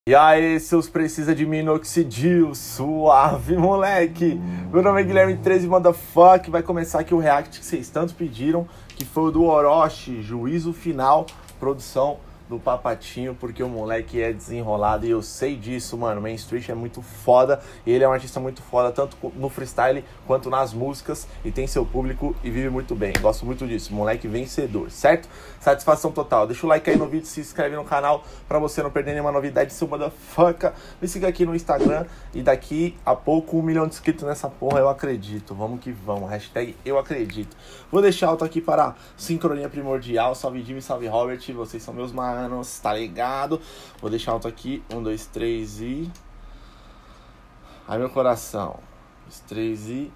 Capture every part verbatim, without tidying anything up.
E aí, seus precisa de minoxidil, suave, moleque. Meu nome é Guilherme treze, motherfuck. Vai começar aqui o react que vocês tanto pediram, que foi o do Orochi, Juízo Final, produção do Papatinho, porque o moleque é desenrolado e eu sei disso, mano. Main Street é muito foda, ele é um artista muito foda, tanto no freestyle quanto nas músicas, e tem seu público e vive muito bem. Gosto muito disso, moleque vencedor, certo? Satisfação total. Deixa o like aí no vídeo, se inscreve no canal pra você não perder nenhuma novidade, seu motherfucker. Me siga aqui no Instagram e daqui a pouco um milhão de inscritos nessa porra, eu acredito. Vamos que vamos, hashtag eu acredito. Vou deixar alto aqui para sincronia primordial. Salve Jimmy, salve Robert, vocês são meus manos, tá ligado? Vou deixar alto aqui, um, dois, três e... Ai meu coração, um, dois, três e...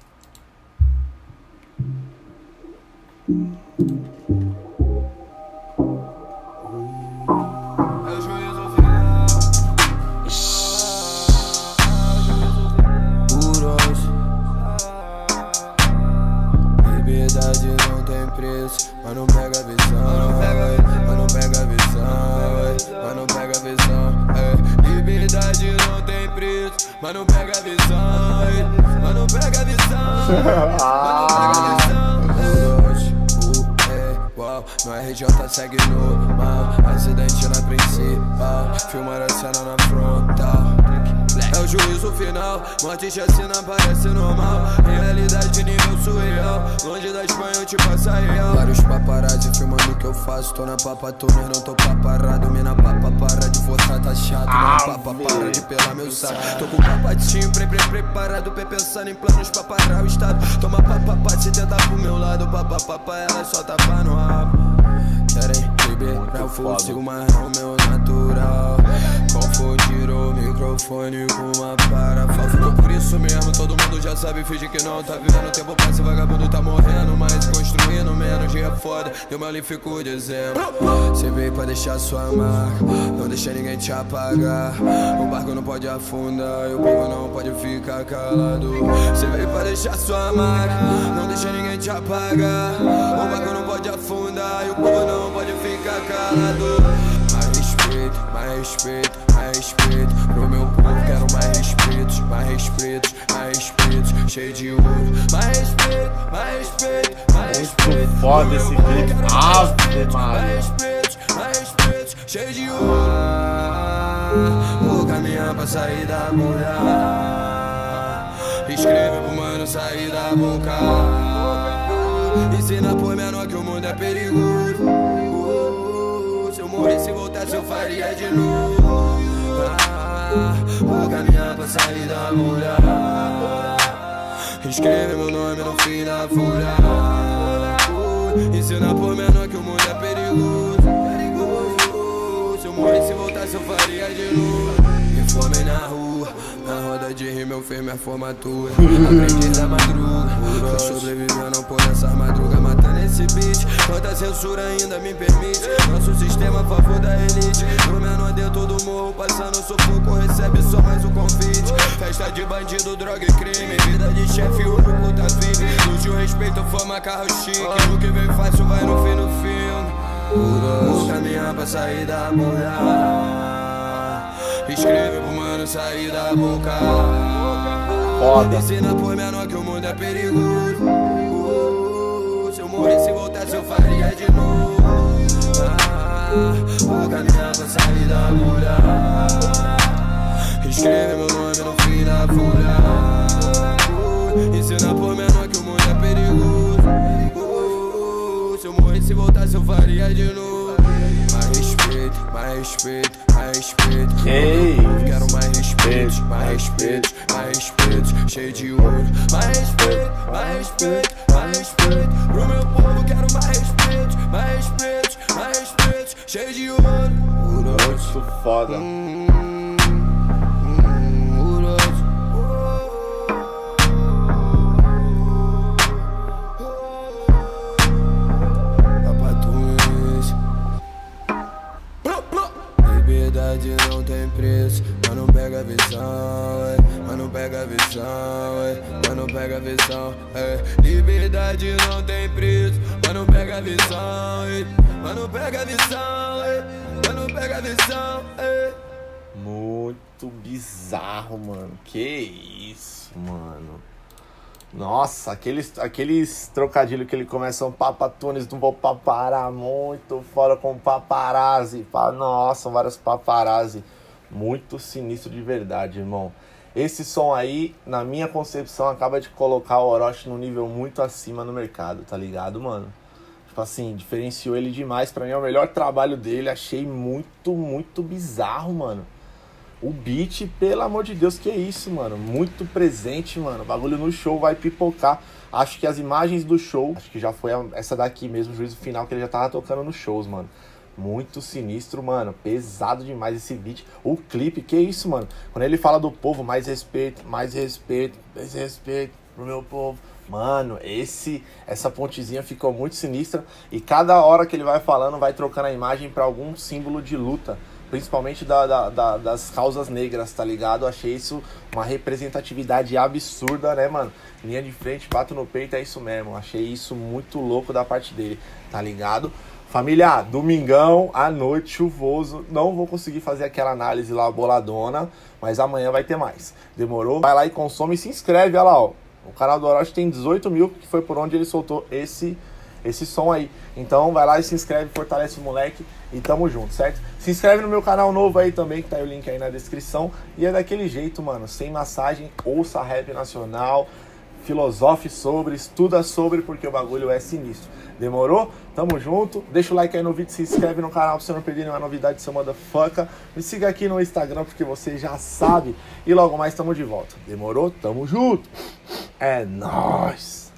Liberdade não tem preço, mas não pega a visão, mas não pega a visão, mas não pega a visão. Liberdade não tem preço, mas não pega a visão, mas não pega a visão, mas não pega a visão. No R J segue normal, acidente na principal, filmar a cena na frontal. É o juízo final, morte e chacina parece normal, realidade de nível surreal, longe da Espanha eu te passo a real. Vários paparazzi filmando o que eu faço, tô na papa tuner, não tô paparado. Mina papa, para de votar, tá chato, mina papa, para de pelar meu saco. Tô com o papatinho, pre, pre, preparado, pra pensando em planos pra parar o estado. Toma papapá, se tentar pro meu lado, papapá, ela só tapa no rabo. Querem liberar o fogo, sigo mais não, meu natural. Confundiram o microfone com uma parafuso. Por isso mesmo, todo mundo já sabe, finge que não tá vivendo. O tempo passa, vagabundo tá morrendo, mas construindo menos dia é foda. Eu mal lhe fico dizendo. Cê veio pra deixar sua marca, não deixa ninguém te apagar. O barco não pode afundar e o povo não pode ficar calado. Cê veio pra deixar sua marca, não deixa ninguém te apagar. O barco não pode afundar e o povo não pode ficar calado. Mais respeito, mais respeito, mais respeito pro meu povo, quero mais respeitos, mais respeitos, mais respeitos, cheio de ouro. Mais respeito, mais respeito, mais respeito. Muito foda esse clipe, ave Maria. Mais respeitos, mais respeitos, cheio de ouro. Vou caminhar pra sair da bolha. Escreve pro mano sair da boca. Ensina por menor que o mundo é perigoso. Se eu morresse e voltasse eu faria de novo. ah, Vou caminhar pra sair da mulher. Escreve meu nome no fim da folha. Ensina por menor que o mundo é perigoso. Se eu morresse e voltasse eu faria de novo. Me formei na rua, na roda de rima eu fiz minha formatura. Aprendi da madruga, tô sobrevivendo por essa madruga, matando esse beat. Quanta censura ainda me permite, nosso sistema a favor da elite. O menor dentro do morro, passando sufoco, recebe só mais um convite. Festa de bandido, droga e crime, vida de chefe, o puta vive. Luxo, respeito, fama, carro chique. O que vem fácil vai no fim do filme. Vou caminhar pra sair da bolha. Escreve pro mano sair da boca. Foda. Ensina por menor que o mundo é perigoso. Se eu morresse e voltasse eu faria de novo. ah, Vou caminhar pra sair da bolha. Escreve meu nome no fim da folha. Ensina por menor que o mundo é perigoso. Se eu morresse e voltasse eu faria de novo. Mais respeito, mais respeito, mais respeito. Ei, quero mais respeito, mais respeito, mais respeito, cheio de ouro. Mais respeito, mais respeito, mais respeito pro meu povo, quero mais respeito, mais respeito, mais respeito, cheio de ouro. muito foda. Hum, hum, uroso. Papatunes. Liberdade não tem preço, mas não pega a visão, é. Mas não pega a visão, é. Mas não pega a visão, é. Liberdade não tem preço, mas não pega a visão, é. Mas não pega a visão, é. Mas não pega a visão, é. muito bizarro, mano. Que isso, mano. Nossa, aqueles, aqueles trocadilhos que ele começa, um papatunes, não vou paparar muito, fora com paparazzi. Nossa, vários paparazzi. Muito sinistro de verdade, irmão. Esse som aí, na minha concepção, acaba de colocar o Orochi num nível muito acima no mercado, tá ligado, mano? Tipo assim, diferenciou ele demais. Pra mim é o melhor trabalho dele. Achei muito, muito bizarro, mano. O beat, pelo amor de Deus, que é isso, mano? Muito presente, mano. O bagulho no show vai pipocar. Acho que as imagens do show, acho que já foi essa daqui mesmo, o juízo final, que ele já tava tocando nos shows, mano. Muito sinistro, mano. Pesado demais esse beat. O clipe, que isso, mano? Quando ele fala do povo, mais respeito, mais respeito, mais respeito pro meu povo. Mano, esse, essa pontezinha ficou muito sinistra. E cada hora que ele vai falando, vai trocando a imagem pra algum símbolo de luta. Principalmente da, da, da, das causas negras, tá ligado? Achei isso uma representatividade absurda, né, mano? Linha de frente, bato no peito, é isso mesmo. Achei isso muito louco da parte dele, tá ligado? Família, domingão, à noite, chuvoso. Não vou conseguir fazer aquela análise lá boladona, mas amanhã vai ter mais. Demorou? Vai lá e consome e se inscreve, olha lá, ó. O canal do Orochi tem dezoito mil, que foi por onde ele soltou esse... esse som aí. Então vai lá e se inscreve, fortalece o moleque e tamo junto, certo? Se inscreve no meu canal novo aí também, que tá aí o link aí na descrição. E é daquele jeito, mano, sem massagem, ouça rap nacional, filosofe sobre, estuda sobre, porque o bagulho é sinistro. Demorou? Tamo junto. Deixa o like aí no vídeo, se inscreve no canal pra você não perder nenhuma novidade, seu motherfucker. Me siga aqui no Instagram, porque você já sabe. E logo mais tamo de volta. Demorou? Tamo junto. É nóis.